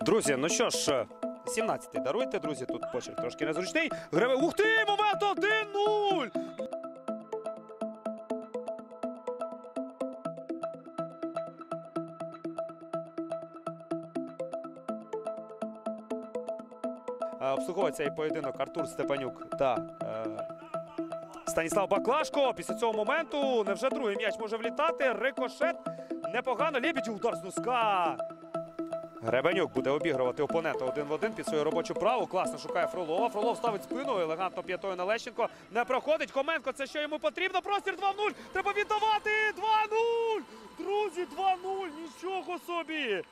Друзі, ну що ж, 17-й даруйте, друзі, тут почерк трошки незручний. Ух ти, момент 1-0! Обслуговує цей поєдинок Артур Степанюк та Станіслав Баклашко. Після цього моменту невже другий м'яч може влітати. Рикошет. Непогано. Лєбідєв, удар з носка. Гребенюк буде обігрувати опонента 1 в 1 під свою робочу праву. Класно шукає Фролова. Фролов ставить спину. Елегантно п'ятою на Лещенко. Не проходить. Хоменко, це що йому потрібно. Простір 2-0. Треба віддавати. 2-0. Друзі, 2-0. Нічого собі.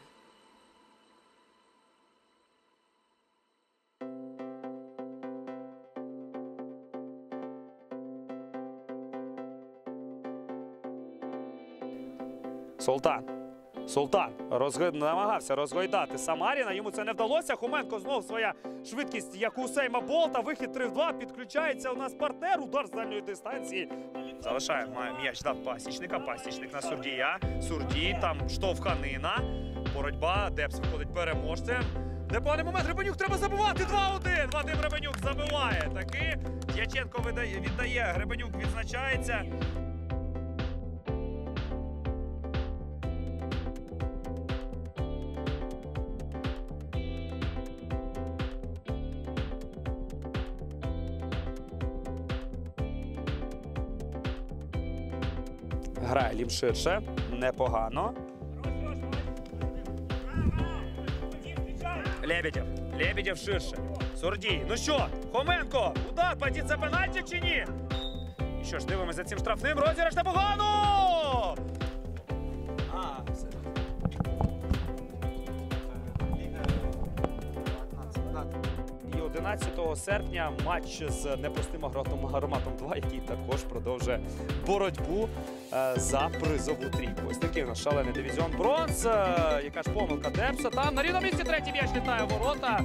Султан намагався розгойдати Самаріна, йому це не вдалося. Хоменко знов своя швидкість, як у Усейма Болта. Вихід 3 в 2, підключається у нас партнер, удар з дальньої дистанції. Залишає м'яч до Пасічника, Пасічник на Сурдія. Сурдій, там штовханина, боротьба, Депс виходить переможцем. Непоганий момент, Гребенюк треба забивати, 2-1. Вадим Гребенюк забиває. Таки Дяченко віддає, Гребенюк відзначається. Грає Лім ширше, непогано. Лєбідєв ширше. Сурдій, ну що, Хоменко, удар, падіть, це пенальті чи ні? І що ж, дивимося за цим штрафним, розіграш непогано! І 11 серпня матч з непростим Ароматом 2, який також продовжує боротьбу за призову трійку. Ось такий у нас шалений дивізіон бронз. Яка ж помилка Депса. Там на рівному місці третій м'яч літає в ворота.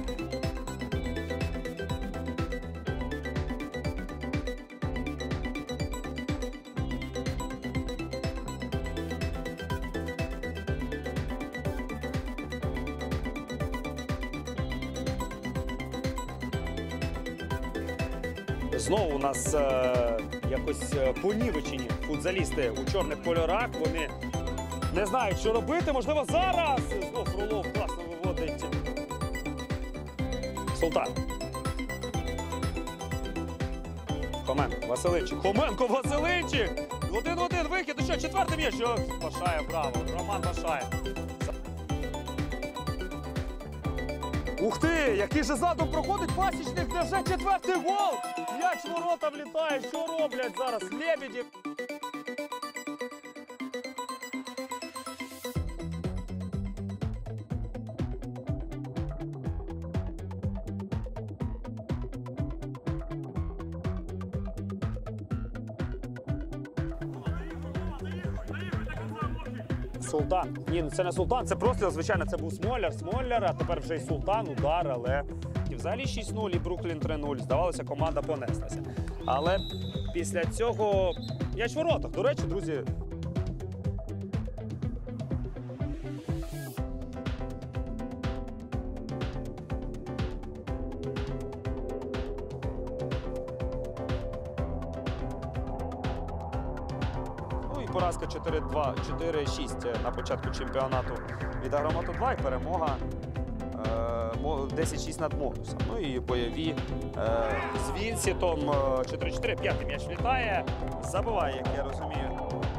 Знову у нас якось понівечені футзалісти у чорних кольорах. Вони не знають, що робити. Можливо, зараз знов Фролов класно виводить. Султан. Хоменко, Василинчик. Хоменко, Василинчик! 1-1 вихід. І що, четвертий м'яч? Башає, браво. Роман Башає. Ух ти! Який же задум проходить Пасічник, де вже четвертий гол! М'яч в ворота влітає, що роблять зараз Лєбідєв? Султан. Ні, це не Султан, це простріл, звичайно, це був Смоляр, а тепер вже й Султан, удар, але і взагалі 6-0, і Бруклін 3-0. Здавалося, команда понеслася. Але після цього м'яч в воротах. До речі, друзі, поразка 4-6 на початку чемпіонату від Агромату 2 і перемога 10-6 над Модусом. Ну і бойові з Вінсітом 4-4, п'ятий м'яч влітає, забиває, як я розумію.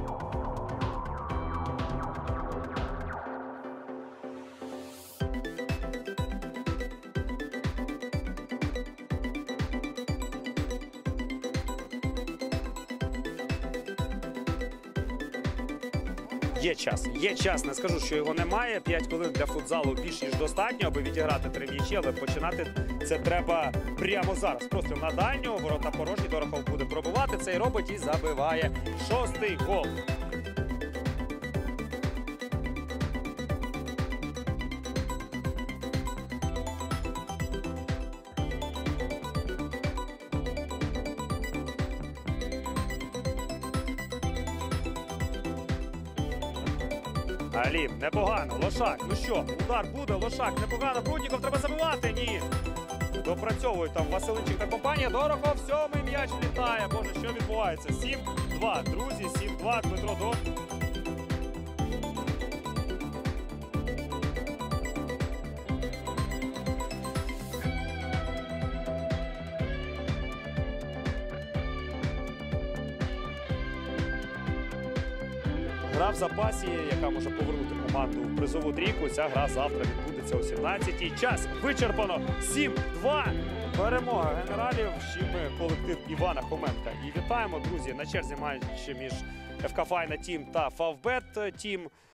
Є час, не скажу, що його немає. 5 хвилин для футзалу більш ніж достатньо, аби відіграти 3 м'ячі, але починати це треба прямо зараз. Простріл на дальню, ворота порожні, Дорохов буде пробивати, цей робить і забиває 6-й гол. Аліп, непогано. Лошак, ну що, удар буде, Лошак, непогано. Прудніков треба забивати, ні. Допрацьовують там Василенчик та компанія. Дорохов, сьомий м'яч літає. Боже, що відбувається? 7-2, друзі, 7-2, Дмитро Дорохов. Гра в запасі, яка може повернути команду в призову трійку. Ця гра завтра відбудеться о 17-й. Час вичерпано. 7-2. Перемога генералів. З чим колектив Івана Хоменка. І вітаємо, друзі, на черзі матч між ФК Файна Тім та Фавбет Тім.